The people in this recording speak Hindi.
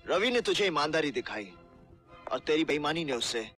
रवि ने तुझे ईमानदारी दिखाई और तेरी बेईमानी ने उससे